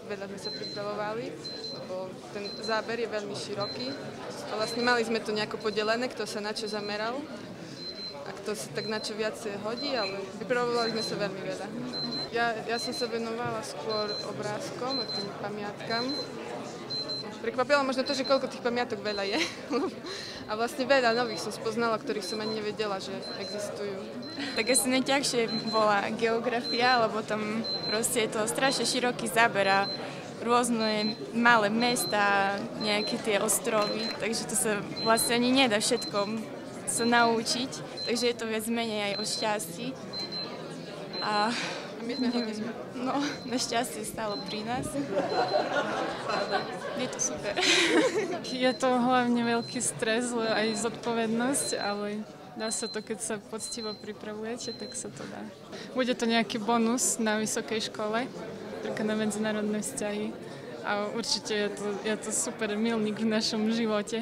veľa sme sa pripravovali, lebo ten záber je veľmi široký. Vlastne mali sme to nejako podelené, kto sa na čo zameral a kto sa tak na čo viacej hodí, ale pripravovali sme sa veľmi veľa. Ja som sa venovala skôr obrázkom a tým pamiatkam. Prekvapilo možno to, že koľko tých pamiatok veľa je. A vlastne veľa nových som spoznala, ktorých som ani nevedela, že existujú. Tak asi najťažšie bola geografia, lebo tam proste je to strašne široký záber a rôzne malé mesta, nejaké tie ostrovy, takže to sa vlastne ani nedá všetkom sa naučiť, takže je to viac menej aj o šťastí. A my sme hodne sme. No, našťastie stálo pri nás. Je to super. Je to hlavne veľký stres, aj zodpovednosť, ale dá sa to, keď sa poctivo pripravujete, tak sa to dá. Bude to nejaký bonus na vysokej škole, napríklad na medzinárodné vzťahy. A určite je to super milník v našom živote.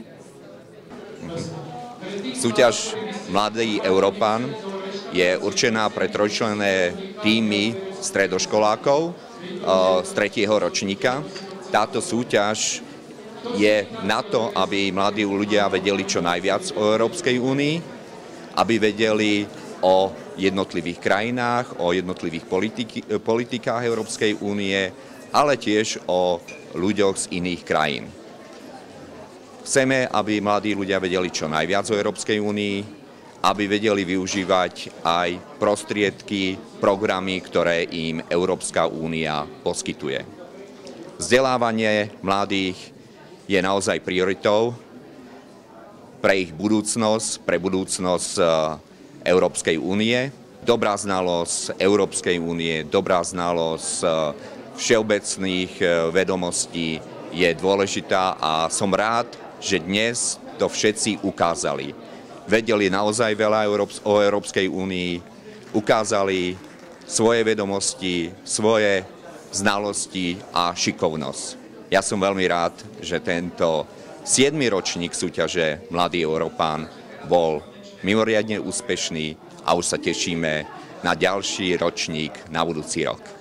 Súťaž Mladý Európan je určená pre trojčlenné týmy stredoškolákov z 3. ročníka. Táto súťaž je na to, aby mladí ľudia vedeli čo najviac o Európskej únii, aby vedeli o jednotlivých krajinách, o jednotlivých politikách Európskej únie, ale tiež o ľuďoch z iných krajín. Chceme, aby mladí ľudia vedeli čo najviac o Európskej únii, aby vedeli využívať aj prostriedky, programy, ktoré im Európska únia poskytuje. Vzdelávanie mladých je naozaj prioritou pre ich budúcnosť, pre budúcnosť Európskej únie. Dobrá znalosť Európskej únie, dobrá znalosť všeobecných vedomostí je dôležitá a som rád, že dnes to všetci ukázali. Vedeli naozaj veľa o Európskej únii, ukázali svoje vedomosti, svoje znalosti a šikovnosť. Ja som veľmi rád, že tento 7. ročník súťaže Mladý Európán bol mimoriadne úspešný a už sa tešíme na ďalší ročník na budúci rok.